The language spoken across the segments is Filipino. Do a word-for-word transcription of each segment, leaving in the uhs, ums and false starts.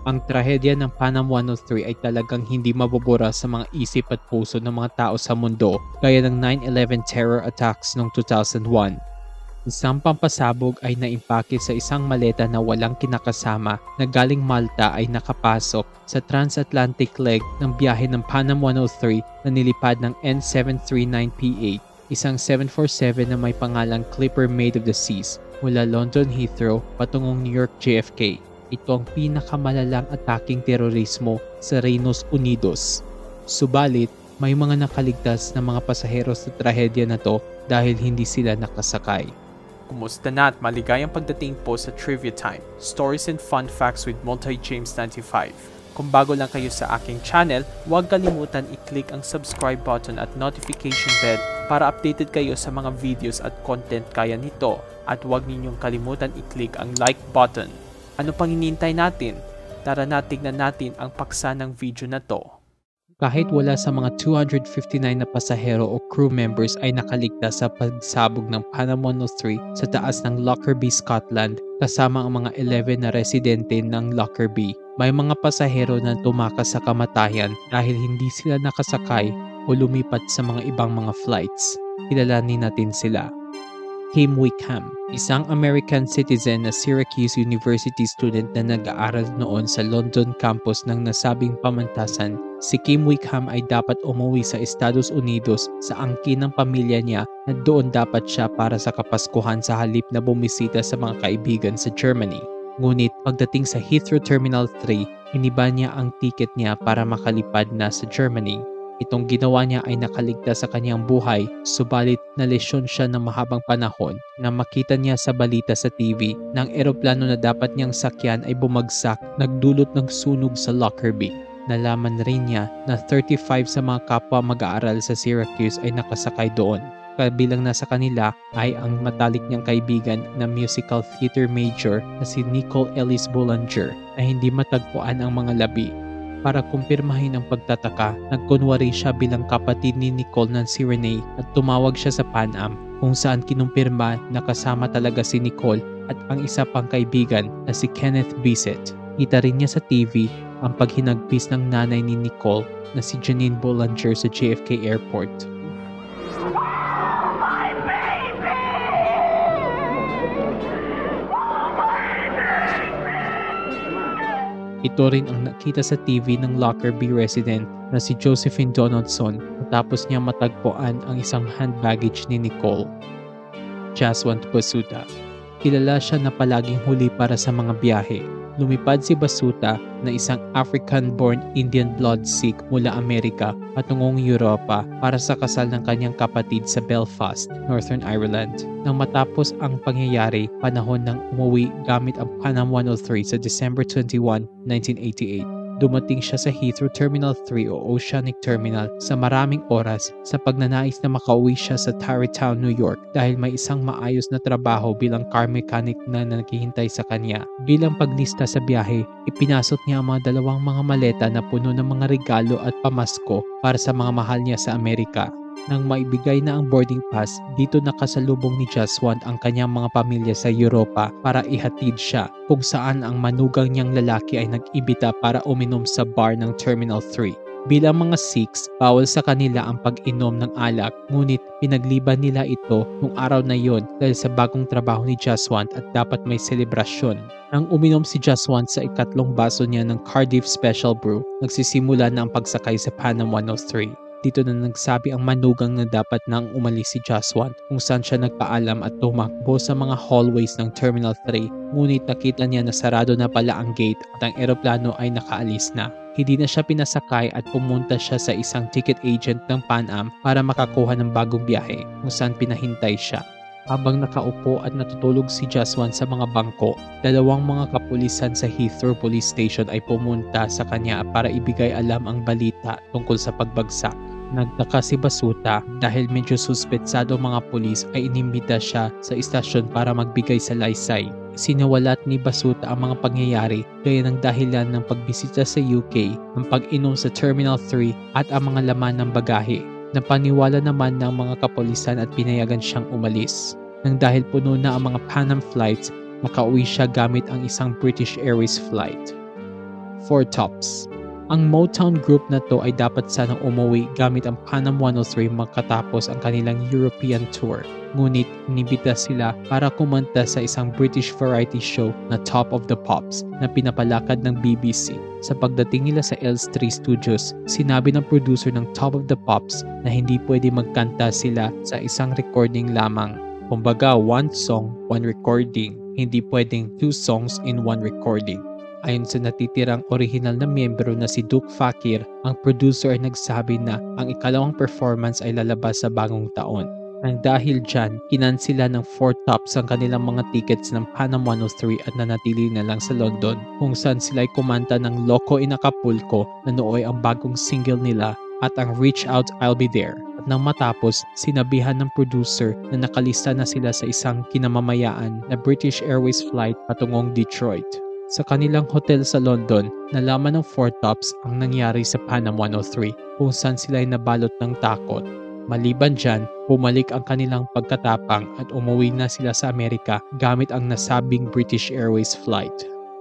Ang trahedya ng Panam one oh three ay talagang hindi mabubura sa mga isip at puso ng mga tao sa mundo gaya ng nine eleven terror attacks noong two thousand one. Isang pampasabog ay naimpake sa isang maleta na walang kinakasama na galing Malta ay nakapasok sa transatlantic leg ng biyahe ng Panam one oh three na nilipad ng N seven thirty-nine P eight, isang seven forty-seven na may pangalang Clipper Made of the Seas mula London Heathrow patungong New York J F K. Ito ang pinakamalalang ataking terorismo sa Reinos Unidos. Subalit, may mga nakaligtas na mga pasahero sa trahedya na to dahil hindi sila nakasakay. Kumusta na at maligayang pagdating po sa Trivia Time, Stories and Fun Facts with Multi James ninety-five. Kung bago lang kayo sa aking channel, huwag kalimutan i-click ang subscribe button at notification bell para updated kayo sa mga videos at content kaya nito, at huwag ninyong kalimutan i-click ang like button. Ano pang hinihintay natin? Tara na tignan natin ang paksa ng video na to. Kahit wala sa mga two hundred fifty-nine na pasahero o crew members ay nakaligtas sa pagsabog ng Panam one oh three sa taas ng Lockerbie, Scotland, kasama ang mga eleven na residente ng Lockerbie. May mga pasahero na tumakas sa kamatayan dahil hindi sila nakasakay o lumipat sa mga ibang mga flights. Kilalanin natin sila. Kim Wickham, isang American citizen na Syracuse University student na nag-aaral noon sa London campus ng nasabing pamantasan. Si Kim Wickham ay dapat umuwi sa Estados Unidos sa angkin ng pamilya niya na doon dapat siya para sa Kapaskuhan sa halip na bumisita sa mga kaibigan sa Germany. Ngunit pagdating sa Heathrow Terminal three, iniba niya ang tiket niya para makalipad na sa Germany. Itong ginawa niya ay nakaligtas sa kanyang buhay, subalit nalesyon siya ng mahabang panahon na makita niya sa balita sa T V na ang eroplano na dapat niyang sakyan ay bumagsak, nagdulot ng sunog sa Lockerbie. Nalaman rin niya na thirty-five sa mga kapwa mag-aaral sa Syracuse ay nakasakay doon. Kabilang nasa kanila ay ang matalik niyang kaibigan na musical theater major na si Nicole Ellis Boulanger na hindi matagpuan ang mga labi. Para kumpirmahin ang pagtataka, nagkunwari siya bilang kapatid ni Nicole ng si Renee at tumawag siya sa Pan Am kung saan kinumpirma na kasama talaga si Nicole at ang isa pang kaibigan na si Kenneth Bissett. Kita rin niya sa T V ang paghinagpis ng nanay ni Nicole na si Janine Boulanger sa J F K Airport. Ito rin ang nakita sa T V ng Lockerbie resident na si Josephine Donaldson matapos niya matagpuan ang isang hand baggage ni Nicole. Jaswant Basuta. Kilala siya na palaging huli para sa mga biyahe. Lumipad si Basuta na isang African-born Indian blood Sikh mula Amerika patungong Europa para sa kasal ng kanyang kapatid sa Belfast, Northern Ireland. Nang matapos ang pangyayari, panahon ng umuwi gamit ang Panam one oh three sa December twenty-first, nineteen eighty-eight. Dumating siya sa Heathrow Terminal three o Oceanic Terminal sa maraming oras sa pagnanais na makauwi siya sa Tarrytown, New York dahil may isang maayos na trabaho bilang car mechanic na naghihintay sa kanya. Bilang paglista sa biyahe, ipinasok niya ang mga dalawang mga maleta na puno ng mga regalo at pamasko para sa mga mahal niya sa Amerika. Nang maibigay na ang boarding pass, dito nakasalubong ni Jaswant ang kanyang mga pamilya sa Europa para ihatid siya, kung saan ang manugang niyang lalaki ay nag-ibita para uminom sa bar ng Terminal three. Bilang mga Sikhs, bawal sa kanila ang pag-inom ng alak, ngunit pinagliban nila ito nung araw na yon dahil sa bagong trabaho ni Jaswant at dapat may selebrasyon. Nang uminom si Jaswant sa ikatlong baso niya ng Cardiff Special Brew, nagsisimula na ang pagsakay sa Panam one oh three. Dito na nagsabi ang manugang na dapat nang umalis si Jaswant, kung saan siya nagpaalam at tumakbo sa mga hallways ng Terminal three, ngunit nakita niya na sarado na pala ang gate at ang eroplano ay nakaalis na. Hindi na siya pinasakay at pumunta siya sa isang ticket agent ng Pan Am para makakuha ng bagong biyahe, kung saan pinahintay siya. Habang nakaupo at natutulog si Jaswant sa mga bangko, dalawang mga kapulisan sa Heathrow Police Station ay pumunta sa kanya para ibigay alam ang balita tungkol sa pagbagsak. Nagtaka si Basuta dahil medyo suspetsado mga pulis ay inimbita siya sa istasyon para magbigay sa laysay. Sinawalat ni Basuta ang mga pangyayari gaya ng dahilan ng pagbisita sa U K, ang pag-inom sa Terminal three at ang mga laman ng bagahe. Napaniwala naman ng mga kapulisan at pinayagan siyang umalis. Nang dahil puno na ang mga Pan Am flights, nakauwi siya gamit ang isang British Airways flight. Four Tops. Ang Motown group na to ay dapat sanang umuwi gamit ang Panam one oh three magkatapos ang kanilang European tour. Ngunit inibita sila para kumanta sa isang British variety show na Top of the Pops na pinapalakad ng B B C. Sa pagdating nila sa Els three Studios, sinabi ng producer ng Top of the Pops na hindi pwede magkanta sila sa isang recording lamang. Kumbaga, one song, one recording. Hindi pwedeng two songs in one recording. Ayon sa natitirang orihinal na miyembro na si Duke Fakir, ang producer ay nagsabi na ang ikalawang performance ay lalabas sa bagong taon. Nang dahil dyan, kinansila ng Four Tops ang kanilang mga tickets ng Panam one oh three at nanatili na lang sa London, kung saan sila ay kumanta ng Loco in Acapulco na nooy ang bagong single nila at ang Reach Out I'll Be There. At nang matapos, sinabihan ng producer na nakalista na sila sa isang kinamamayaan na British Airways flight patungong Detroit. Sa kanilang hotel sa London, nalaman ng Four Tops ang nangyari sa Panam one oh three kung saan sila ay nabalot ng takot. Maliban dyan, bumalik ang kanilang pagkatapang at umuwi na sila sa Amerika gamit ang nasabing British Airways flight.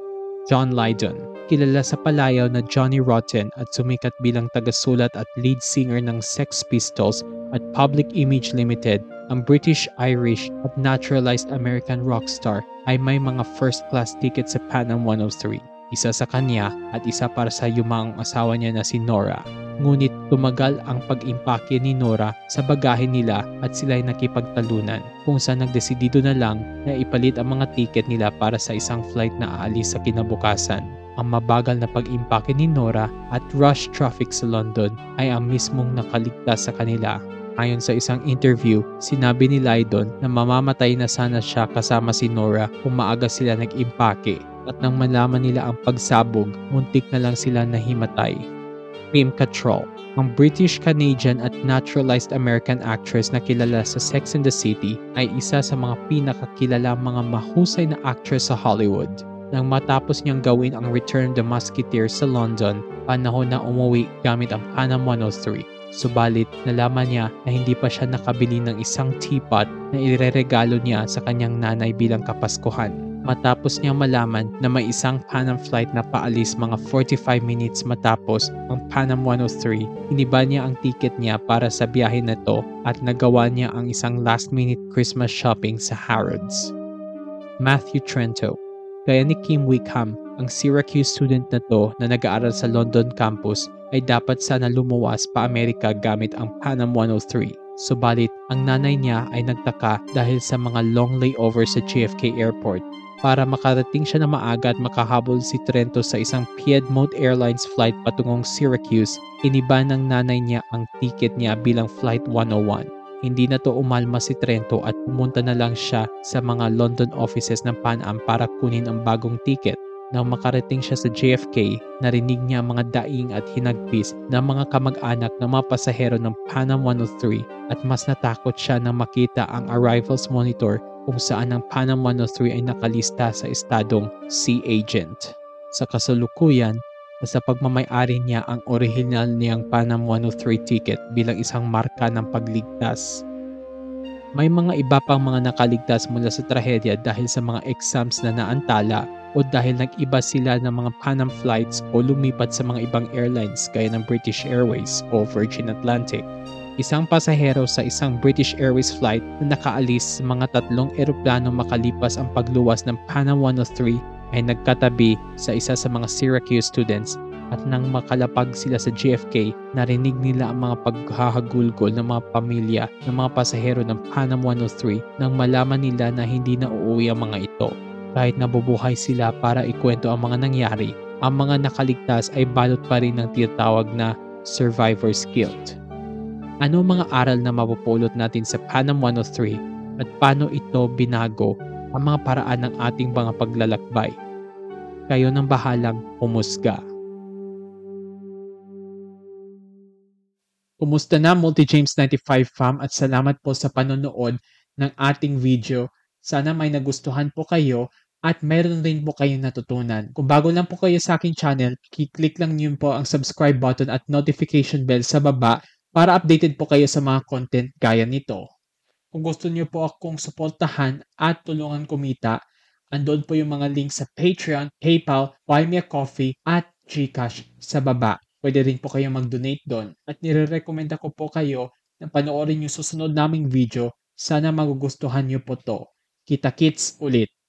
John Lydon, kilala sa palayaw na Johnny Rotten at sumikat bilang tagasulat at lead singer ng Sex Pistols at Public Image Limited, ang British-Irish at naturalized American rock star ay may mga first-class ticket sa Panam one oh three. Isa sa kanya at isa para sa yumaong asawa niya na si Nora. Ngunit tumagal ang pag-impake ni Nora sa bagahe nila at sila'y nakipagtalunan, kung saan nagdesidido na lang na ipalit ang mga ticket nila para sa isang flight na aalis sa kinabukasan. Ang mabagal na pag-impake ni Nora at rush traffic sa London ay ang mismong nakaligtas sa kanila. Ayon sa isang interview, sinabi ni Lydon na mamamatay na sana siya kasama si Nora kung maaga sila nag-impake, at nang malaman nila ang pagsabog, muntik na lang sila nahimatay. Kim Cattrall, ang British-Canadian at naturalized American actress na kilala sa Sex and the City, ay isa sa mga pinakakilala mga mahusay na actress sa Hollywood. Nang matapos niyang gawin ang Return of the Musketeers sa London, panahon na umuwi gamit ang Panam one oh three. Subalit, nalaman niya na hindi pa siya nakabili ng isang teapot na ireregalo niya sa kanyang nanay bilang kapaskuhan. Matapos niyang malaman na may isang Panam flight na paalis mga forty-five minutes matapos ang Panam one oh three, iniba niya ang ticket niya para sa biyahe na to at nagawa niya ang isang last-minute Christmas shopping sa Harrods. Matthew Trento, gaya ni Kim Wickham, ang Syracuse student na to na nag-aaral sa London campus ay dapat sana lumuwas pa Amerika gamit ang Panam one oh three. Subalit, ang nanay niya ay nagtaka dahil sa mga long layover sa J F K Airport. Para makarating siya na maaga at makahabol si Trento sa isang Piedmont Airlines flight patungong Syracuse, iniba ng nanay niya ang ticket niya bilang Flight one oh one. Hindi na to umalma si Trento at pumunta na lang siya sa mga London offices ng Pan Am para kunin ang bagong ticket. Nang makarating siya sa J F K, narinig niya ang mga daing at hinagpis ng mga kamag-anak ng mga pasahero ng Panam one oh three at mas natakot siya nang makita ang arrivals monitor kung saan ang Panam one oh three ay nakalista sa estadong Sea Agent. Sa kasalukuyan, sa pagmamay-ari niya ang orihinal niyang Panam one oh three ticket bilang isang marka ng pagligtas. May mga iba pang mga nakaligtas mula sa trahedya dahil sa mga exams na naantala o dahil nag-iba sila ng mga Panam flights o lumipat sa mga ibang airlines gaya ng British Airways o Virgin Atlantic. Isang pasahero sa isang British Airways flight na nakaalis sa mga tatlong eroplano makalipas ang pagluwas ng Panam one oh three ay nagkatabi sa isa sa mga Syracuse students, at nang makalapag sila sa J F K, narinig nila ang mga paghahagulgol ng mga pamilya ng mga pasahero ng Panam one oh three nang malaman nila na hindi na uuwi ang mga ito. Kahit nabubuhay sila para ikwento ang mga nangyari, ang mga nakaligtas ay balot pa rin ng tinatawag na survivor's guilt. Ano mga aral na mapupulot natin sa Panam one oh three at paano ito binago ang mga paraan ng ating mga paglalakbay? Kayo nang bahalang humusga. Kumusta na Multi James ninety-five fam, at salamat po sa panonood ng ating video. Sana may nagustuhan po kayo at mayroon rin po kayong natutunan. Kung bago lang po kayo sa aking channel, kiklik lang niyo po ang subscribe button at notification bell sa baba para updated po kayo sa mga content gaya nito. Kung gusto niyo po akong suportahan at tulungan kumita, andun po yung mga links sa Patreon, PayPal, Buy Me a Coffee at GCash sa baba. Pwede rin po kayo mag-donate doon at nire-recommend ko po kayo na panoorin yung susunod naming video. Sana magugustuhan niyo po to. Kita-kits ulit!